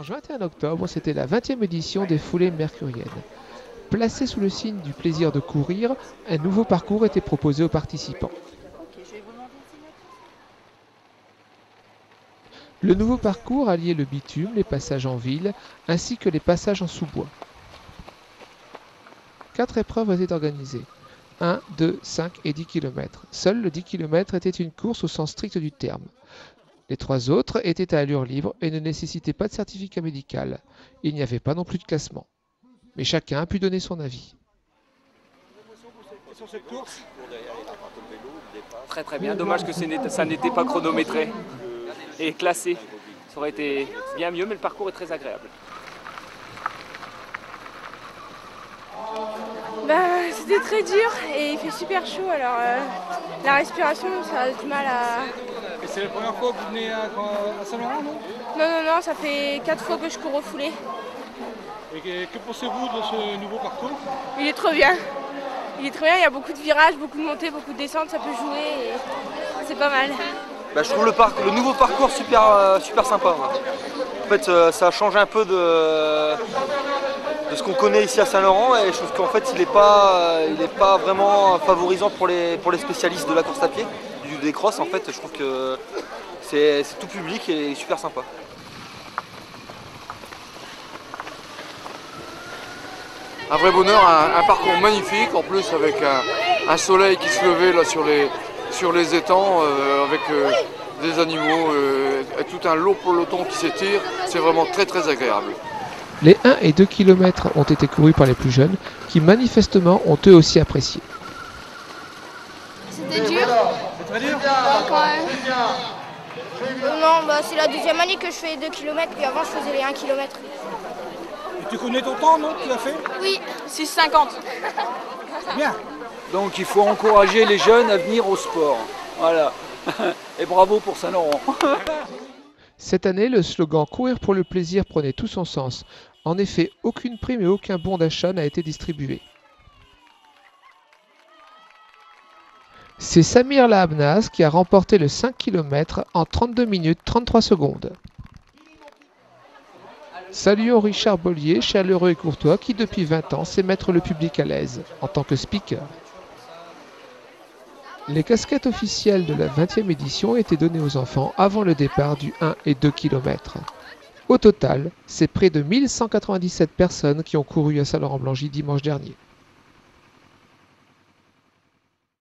dimanche 21 octobre, c'était la 20e édition des foulées mercuriennes. Placé sous le signe du plaisir de courir, un nouveau parcours était proposé aux participants. Le nouveau parcours alliait le bitume, les passages en ville, ainsi que les passages en sous-bois. 4 épreuves étaient organisées, 1, 2, 5 et 10 km. Seul le 10 km était une course au sens strict du terme. Les 3 autres étaient à allure libre et ne nécessitaient pas de certificat médical. Il n'y avait pas non plus de classement. Mais chacun a pu donner son avis. Sur cette course Très très bien, dommage que ça n'était pas chronométré et classé. Ça aurait été bien mieux, mais le parcours est très agréable. C'était très dur et il fait super chaud, alors la respiration, ça a du mal à... Et c'est la première fois que vous venez à Saint-Laurent, non? Non, ça fait 4 fois que je cours au foulée. Et que pensez-vous de ce nouveau parcours? Il est trop bien. Il est très bien, il y a beaucoup de virages, beaucoup de montées, beaucoup de descentes, ça peut jouer et c'est pas mal. Je trouve le nouveau parcours super sympa. En fait, ça change un peu de ce qu'on connaît ici à Saint-Laurent et je trouve qu'en fait il n'est pas vraiment favorisant pour les spécialistes de la course à pied, des crosses. En fait, je trouve que c'est tout public et super sympa. Un vrai bonheur, un parcours magnifique, en plus avec un soleil qui se levait là sur les étangs, avec des animaux, et tout un long peloton qui s'étire, c'est vraiment très très agréable. Les 1 et 2 km ont été courus par les plus jeunes, qui manifestement ont eux aussi apprécié. C'était dur. C'est très dur? Quand même. Non, c'est la deuxième année que je fais 2 km, puis avant je faisais les 1 km. Et tu connais ton temps, non? Tu l'as fait? Oui. 6,50. Bien. Donc il faut encourager les jeunes à venir au sport. Voilà. Et bravo pour Saint-Laurent. Cette année, le slogan « Courir pour le plaisir » prenait tout son sens. En effet, aucune prime et aucun bon d'achat n'a été distribué. C'est Samir Lahabnaz qui a remporté le 5 km en 32 minutes 33 secondes. Saluons Richard Bollier, chaleureux et courtois, qui depuis 20 ans sait mettre le public à l'aise en tant que speaker. Les casquettes officielles de la 20e édition étaient données aux enfants avant le départ du 1 et 2 km. Au total, c'est près de 1197 personnes qui ont couru à Saint-Laurent-Blangy dimanche dernier.